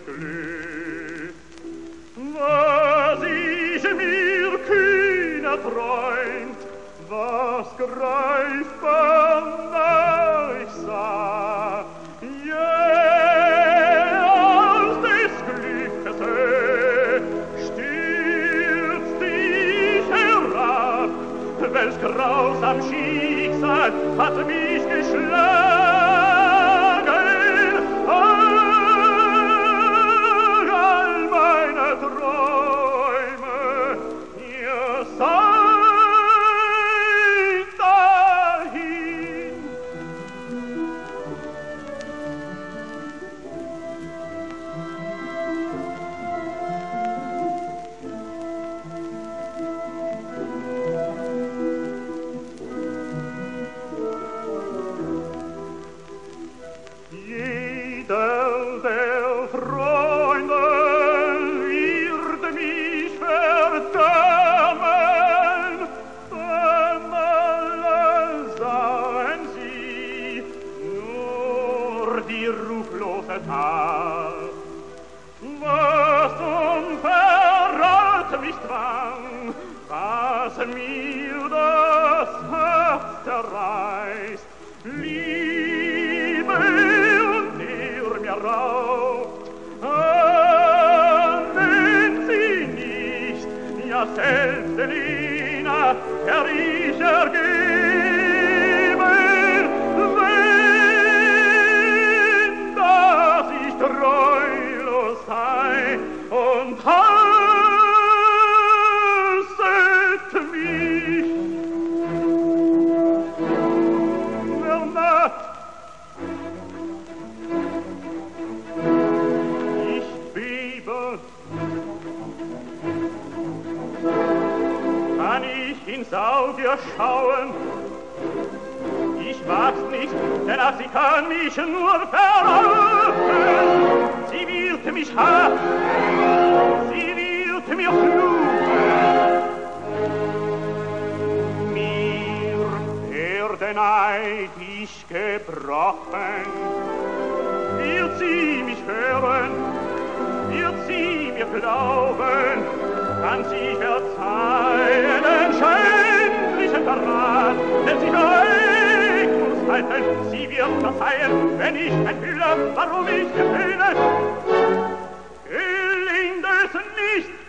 Glück. Was ich mir kühner träumt, was greifbar nah ich sah, aus des Glückes Höhe stürzt ich herab, welch grausam Schicksal hat mich geschlagen. All meine Träume, ihr seid dahin. Jeder der Freunde wird mich verdammen, denn alle sahen sie nur die ruchlose Tat. Was unverrat mich zwang, was mir das Herz zerreißt, Liebe und ihr mir raubt, ahnen sie nicht, ja selbst Elina, der ich ergeben, wenn dass ich treulos sei und hasset mich. Ich bebe, kann ich ins Auge schauen? Ich wag's nicht, denn ach, sie kann mich nur verraten. Sie wird mich hassen, sie wird mir fluchen. Mir der Neid ich gebrochen. Wird sie mich hören? Wird sie mir glauben? Kann sie verzeihen den schändlichen Verrat, denn sie muss halten, sie wird verzeihen, wenn ich enthülle, warum ich gefühle. Gelingt es nicht,